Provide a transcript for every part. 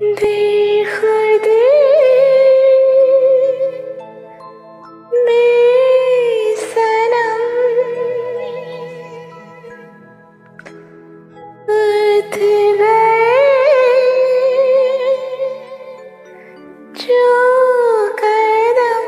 बेखुदी में सनम उठ गए जो कदम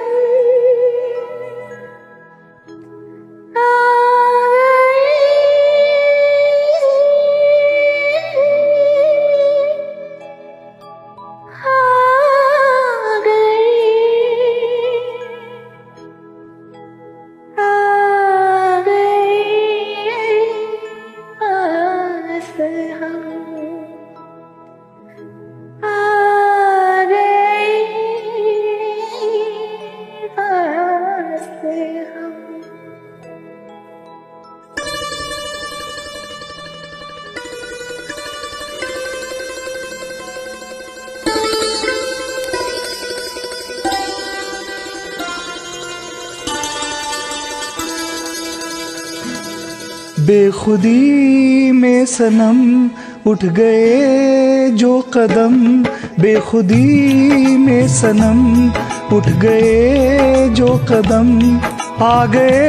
बेखुदी में सनम उठ गए जो कदम, बेखुदी में सनम उठ गए जो कदम, आ गए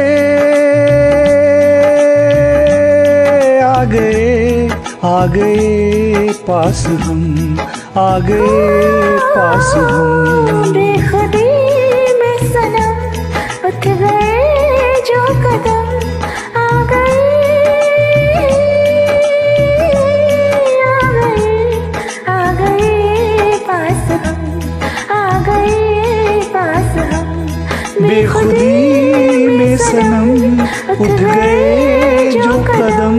आ गए आ गए पास हम, आ गए पास हम। बेखुदी में सनम उठ गए जो कदम, आ गए पास हम, आ गए पास हम। बेखुदी में सनम उठ गए जो कदम।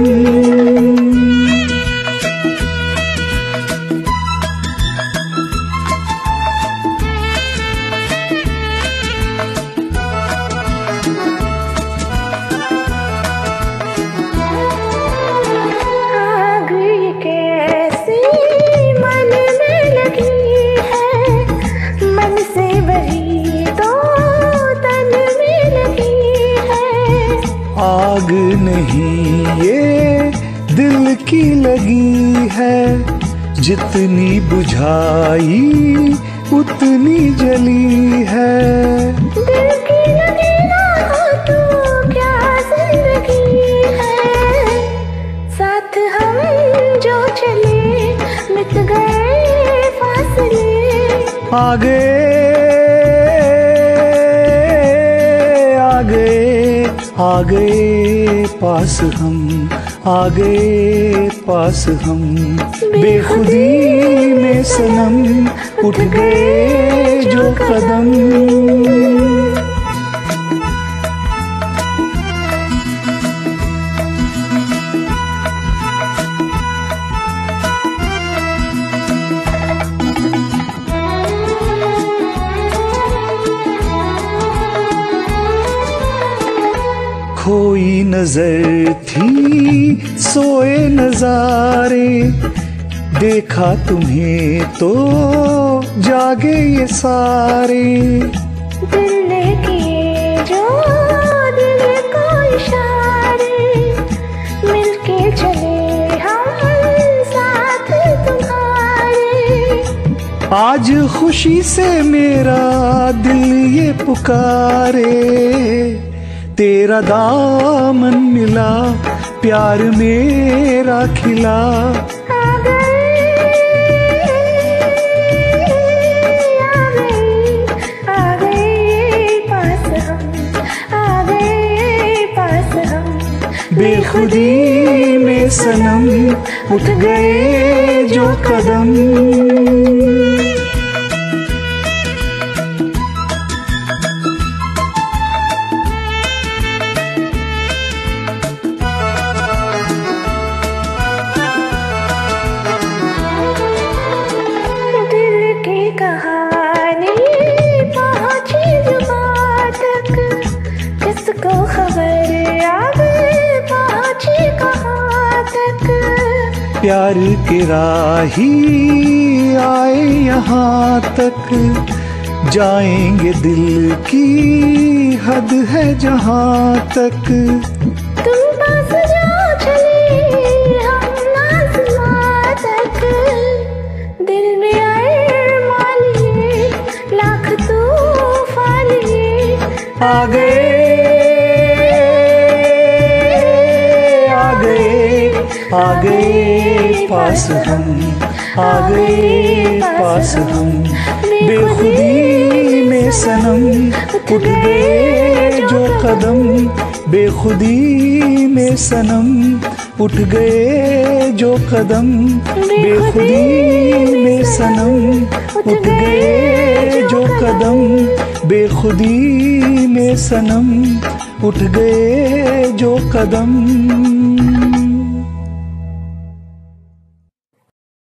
आग नहीं ये दिल की लगी है, जितनी बुझाई उतनी जली है। दिल की लगी ना हो तो क्या जिंदगी है, साथ हम जो चले मिट गए फासले, आ गए आ गए आ गए पास हम, आ गए पास हम। बेखुदी में सनम उठ गए जो कदम। खोई नजर थी सोए नजारे, देखा तुम्हें तो जागे ये सारे। दिल ने किए जो दिल को इशारे, मिलके चले हम साथ तुम्हारे। आज खुशी से मेरा दिल ये पुकारे, तेरा दामन मिला प्यार मेरा खिला। आ गए पास हम, आ गए पास हम। बेखुदी में सनम उठ गए जो कदम। प्यार के राही आए यहाँ तक, जाएंगे दिल की हद है जहाँ तक। तुम पास जाओ चले हम आसमां तक, दिल में आए आ गए आ गए आ गए पास हम, आ गए पास हम। बेखुदी में सनम उठ गए जो कदम, बेखुदी में सनम उठ गए जो कदम, बेखुदी में सनम उठ गए जो कदम, बेखुदी में सनम उठ गए जो कदम।